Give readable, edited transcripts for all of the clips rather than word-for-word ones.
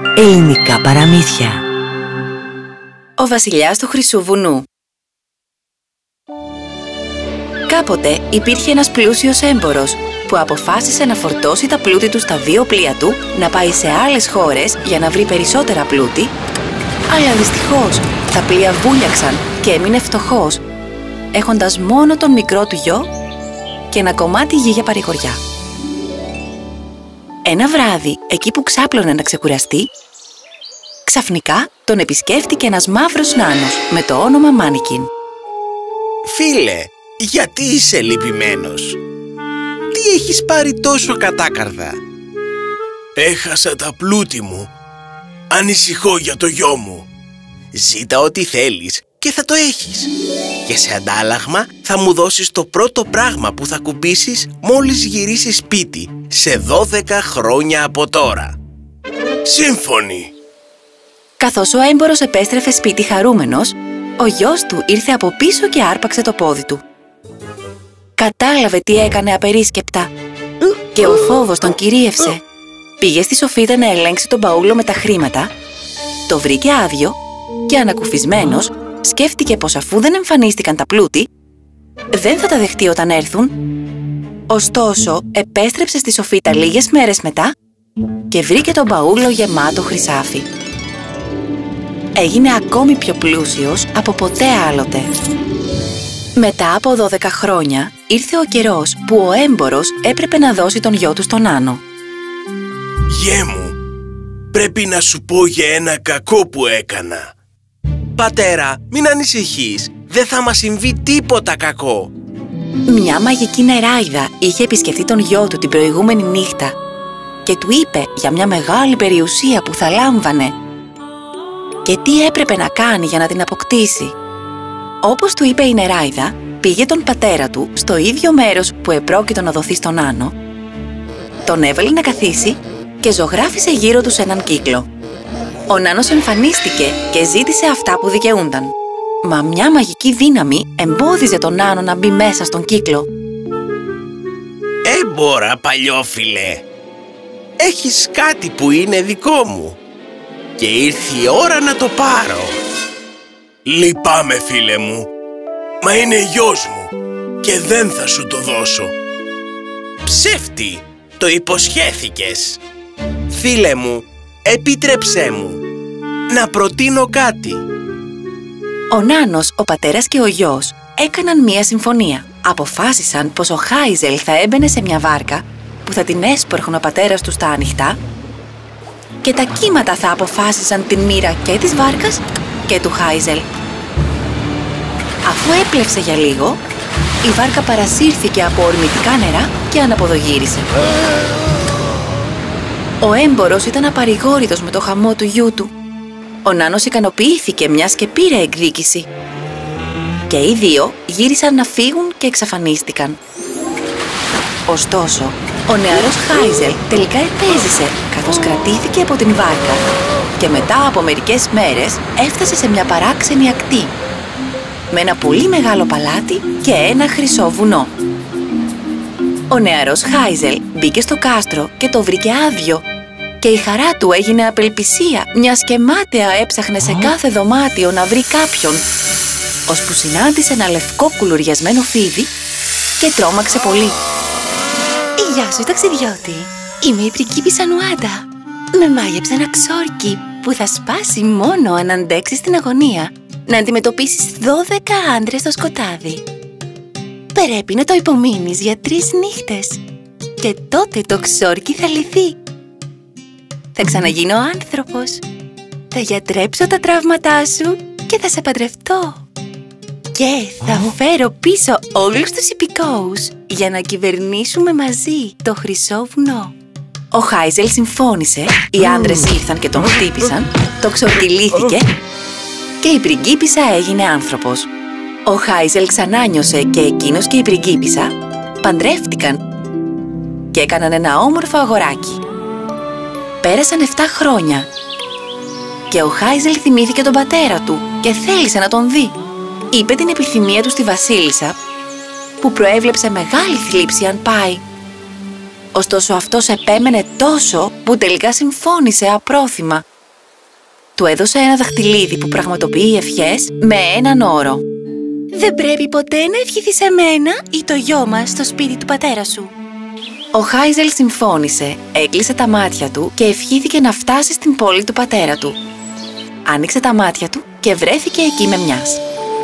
Ελληνικά παραμύθια. Ο βασιλιάς του Χρυσού Βουνού. Κάποτε υπήρχε ένας πλούσιος έμπορος που αποφάσισε να φορτώσει τα πλούτη του στα δύο πλοία του, να πάει σε άλλες χώρες για να βρει περισσότερα πλούτη, αλλά δυστυχώς τα πλοία βούλιαξαν και έμεινε φτωχός, έχοντας μόνο τον μικρό του γιο και ένα κομμάτι γη για παρηγοριά. Ένα βράδυ, εκεί που ξάπλωνε να ξεκουραστεί, ξαφνικά τον επισκέφτηκε ένας μαύρος νάνος με το όνομα Μάνικιν. Φίλε, γιατί είσαι λυπημένος? Τι έχεις πάρει τόσο κατάκαρδα? Έχασα τα πλούτη μου. Ανησυχώ για το γιο μου. Ζήτα ό,τι θέλεις και θα το έχεις. Και σε αντάλλαγμα θα μου δώσεις το πρώτο πράγμα που θα κουμπίσεις μόλις γυρίσεις σπίτι, σε 12 χρόνια από τώρα. Σύμφωνοι. Καθώς ο έμπορος επέστρεφε σπίτι χαρούμενος, ο γιος του ήρθε από πίσω και άρπαξε το πόδι του. Κατάλαβε τι έκανε απερίσκεπτα και ο φόβος τον κυρίευσε. Πήγε στη σοφίτα να ελέγξει τον μπαούλο με τα χρήματα, το βρήκε άδειο και ανακουφισμένος σκέφτηκε πως αφού δεν εμφανίστηκαν τα πλούτη, δεν θα τα δεχτεί όταν έρθουν. Ωστόσο, επέστρεψε στη σοφίτα λίγες μέρες μετά και βρήκε τον μπαούλο γεμάτο χρυσάφι. Έγινε ακόμη πιο πλούσιος από ποτέ άλλοτε. Μετά από 12 χρόνια ήρθε ο καιρός που ο έμπορος έπρεπε να δώσει τον γιο του στον Νάνο. Γιέ μου, πρέπει να σου πω για ένα κακό που έκανα. Πατέρα, μην ανησυχείς, δεν θα μας συμβεί τίποτα κακό. Μια μαγική νεράιδα είχε επισκεφτεί τον γιο του την προηγούμενη νύχτα και του είπε για μια μεγάλη περιουσία που θα λάμβανε και τι έπρεπε να κάνει για να την αποκτήσει. Όπως του είπε η νεράιδα, πήγε τον πατέρα του στο ίδιο μέρος που επρόκειτο να δοθεί στον Νάνο, τον έβαλε να καθίσει και ζωγράφισε γύρω του έναν κύκλο. Ο Νάνος εμφανίστηκε και ζήτησε αυτά που δικαιούνταν. Μα μια μαγική δύναμη εμπόδιζε τον Νάνο να μπει μέσα στον κύκλο. Έμπορα, παλιόφιλε, έχεις κάτι που είναι δικό μου και ήρθε η ώρα να το πάρω. Λυπάμαι, φίλε μου, μα είναι γιος μου και δεν θα σου το δώσω. Ψεύτη, το υποσχέθηκες. Φίλε μου, επίτρεψέ μου να προτείνω κάτι. Ο Νάνος, ο πατέρας και ο γιος έκαναν μία συμφωνία. Αποφάσισαν πως ο Χάιζελ θα έμπαινε σε μια βάρκα που θα την έσπορχουν ο πατέρας του στα ανοιχτά και τα κύματα θα αποφάσισαν την μοίρα και της βάρκας και του Χάιζελ. Αφού έπλευσε για λίγο, η βάρκα παρασύρθηκε από ορμητικά νερά και αναποδογύρισε. Ο έμπορος ήταν απαρηγόρητος με το χαμό του γιού του. Ο Νάνος ικανοποιήθηκε μιας και πήρε εκδίκηση. Και οι δύο γύρισαν να φύγουν και εξαφανίστηκαν. Ωστόσο, ο νεαρός Χάιζελ τελικά επέζησε καθώς κρατήθηκε από την βάρκα και μετά από μερικές μέρες έφτασε σε μια παράξενη ακτή με ένα πολύ μεγάλο παλάτι και ένα χρυσό βουνό. Ο νεαρός Χάιζελ μπήκε στο κάστρο και το βρήκε άδειο και η χαρά του έγινε απελπισία, μιας και μάταια έψαχνε σε κάθε δωμάτιο να βρει κάποιον, ώσπου συνάντησε ένα λευκό κουλουριασμένο φίδι και τρόμαξε πολύ. «Γεια σου, ταξιδιώτη! Είμαι η πριγκίπισσα Νουάντα. Με μάγεψε ένα ξόρκι που θα σπάσει μόνο αν αντέξεις στην αγωνία να αντιμετωπίσεις 12 άντρες στο σκοτάδι. Πρέπει να το υπομείνεις για 3 νύχτες και τότε το ξόρκι θα λυθεί. Θα ξαναγίνω άνθρωπος. Θα γιατρέψω τα τραύματά σου και θα σε παντρευτώ. Και θα φέρω πίσω όλους τους υπηκόους για να κυβερνήσουμε μαζί το Χρυσό Βουνό». Ο Χάιζελ συμφώνησε, οι άντρες ήρθαν και τον χτύπησαν, το ξορκυλήθηκε και η πριγκίπισσα έγινε άνθρωπος. Ο Χάιζελ ξανάνιωσε και εκείνος και η πριγκίπισσα παντρεύτηκαν και έκαναν ένα όμορφο αγοράκι. Πέρασαν 7 χρόνια και ο Χάιζελ θυμήθηκε τον πατέρα του και θέλησε να τον δει. Είπε την επιθυμία του στη βασίλισσα, που προέβλεψε μεγάλη θλίψη αν πάει. Ωστόσο αυτός επέμενε τόσο που τελικά συμφώνησε απρόθυμα του έδωσε ένα δαχτυλίδι που πραγματοποιεί ευχές με έναν όρο. «Δεν πρέπει ποτέ να ευχηθείς εμένα ή το γιο μας στο σπίτι του πατέρα σου». Ο Χάιζελ συμφώνησε, έκλεισε τα μάτια του και ευχήθηκε να φτάσει στην πόλη του πατέρα του. Άνοιξε τα μάτια του και βρέθηκε εκεί με μιας.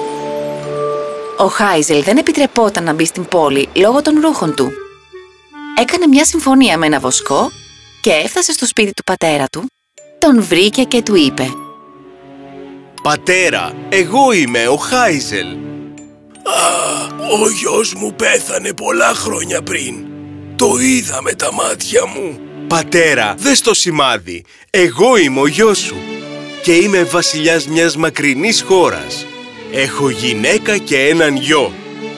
Ο Χάιζελ δεν επιτρεπόταν να μπει στην πόλη λόγω των ρούχων του. Έκανε μια συμφωνία με ένα βοσκό και έφτασε στο σπίτι του πατέρα του, τον βρήκε και του είπε: «Πατέρα, εγώ είμαι ο Χάιζελ». Ο γιος μου πέθανε πολλά χρόνια πριν. Το είδα με τα μάτια μου. «Πατέρα, δες το σημάδι. Εγώ είμαι ο γιος σου και είμαι βασιλιάς μιας μακρινής χώρας. Έχω γυναίκα και έναν γιο».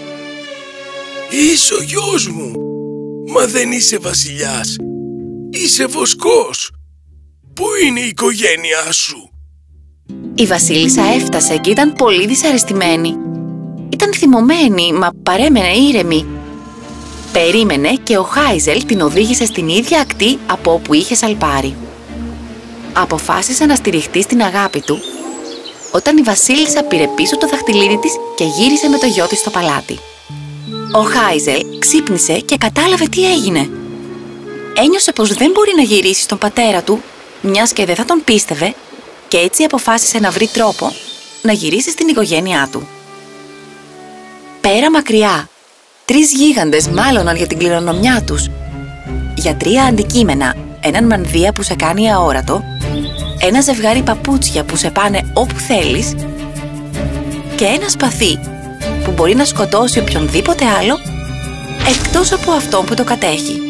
Είσαι ο γιος μου. Μα δεν είσαι βασιλιάς. Είσαι βοσκός. Πού είναι η οικογένειά σου? Η βασίλισσα έφτασε και ήταν πολύ δυσαρεστημένη. Ήταν θυμωμένη, μα παρέμενε ήρεμη. Περίμενε και ο Χάιζελ την οδήγησε στην ίδια ακτή από όπου είχε σαλπάρει. Αποφάσισε να στηριχτεί στην αγάπη του, όταν η βασίλισσα πήρε πίσω το δαχτυλίδι της και γύρισε με το γιο της στο παλάτι. Ο Χάιζελ ξύπνησε και κατάλαβε τι έγινε. Ένιωσε πως δεν μπορεί να γυρίσει στον πατέρα του, μιας και δεν θα τον πίστευε, και έτσι αποφάσισε να βρει τρόπο να γυρίσει στην οικογένειά του. Πέρα μακριά, 3 γίγαντες μάλωναν για την κληρονομιά τους. Για 3 αντικείμενα, έναν μανδύα που σε κάνει αόρατο, ένα ζευγάρι παπούτσια που σε πάνε όπου θέλεις και ένα σπαθί που μπορεί να σκοτώσει οποιονδήποτε άλλο εκτός από αυτόν που το κατέχει.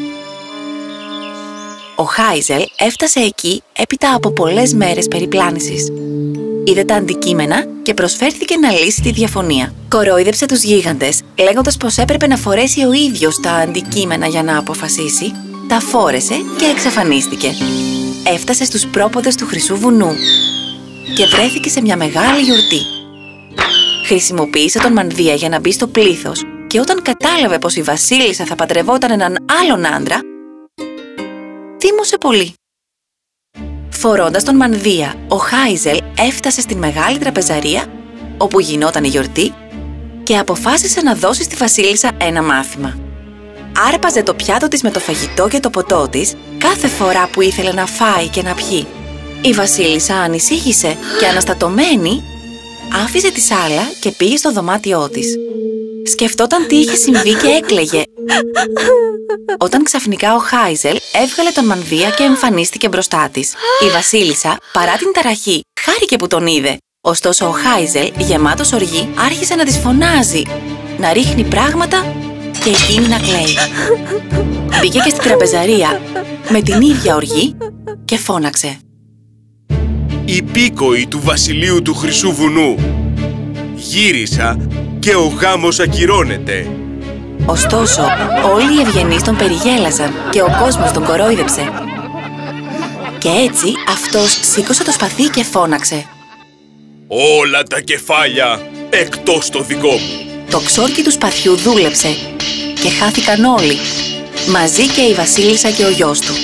Ο Χάιζελ έφτασε εκεί έπειτα από πολλές μέρες περιπλάνησης. Είδε τα αντικείμενα και προσφέρθηκε να λύσει τη διαφωνία. Κορόιδεψε τους γίγαντες, λέγοντας πως έπρεπε να φορέσει ο ίδιος τα αντικείμενα για να αποφασίσει, τα φόρεσε και εξαφανίστηκε. Έφτασε στους πρόποδες του Χρυσού Βουνού και βρέθηκε σε μια μεγάλη γιορτή. Χρησιμοποίησε τον μανδύα για να μπει στο πλήθος και όταν κατάλαβε πως η βασίλισσα θα παντρευόταν έναν άλλον άντρα, θύμωσε πολύ. Φορώντας τον μανδύα, ο Χάιζελ έφτασε στην μεγάλη τραπεζαρία όπου γινόταν η γιορτή και αποφάσισε να δώσει στη βασίλισσα ένα μάθημα. Άρπαζε το πιάτο της με το φαγητό και το ποτό της κάθε φορά που ήθελε να φάει και να πιει. Η βασίλισσα ανησύχησε και αναστατωμένη άφησε τη σάλα και πήγε στο δωμάτιό της. Σκεφτόταν τι είχε συμβεί και έκλαιγε, όταν ξαφνικά ο Χάιζελ έβγαλε τον μανδύα και εμφανίστηκε μπροστά της. Η βασίλισσα, παρά την ταραχή, χάρηκε που τον είδε. Ωστόσο ο Χάιζελ, γεμάτος οργή, άρχισε να της φωνάζει, να ρίχνει πράγματα και εκείνη να κλαίει. Μπήκε και στην τραπεζαρία με την ίδια οργή και φώναξε: «Υπήκοοι του βασιλείου του Χρυσού Βουνού, γύρισα και ο γάμος ακυρώνεται». Ωστόσο, όλοι οι ευγενείς τον περιγέλασαν και ο κόσμος τον κορόιδεψε. Και έτσι αυτός σήκωσε το σπαθί και φώναξε: «Όλα τα κεφάλια εκτός το δικό μου». Το ξόρκι του σπαθιού δούλεψε και χάθηκαν όλοι, μαζί και η βασίλισσα και ο γιος του.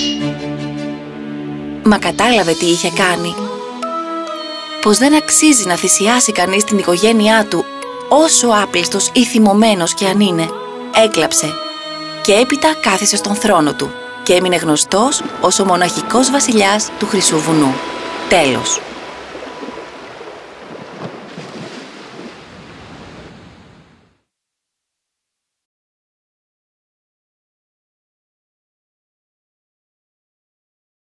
Μα κατάλαβε τι είχε κάνει. Πως δεν αξίζει να θυσιάσει κανείς την οικογένειά του, όσο άπλιστος ή θυμωμένος κι αν είναι. Έκλαψε και έπειτα κάθισε στον θρόνο του και έμεινε γνωστός ως ο μοναχικός βασιλιάς του Χρυσού Βουνού. Τέλος.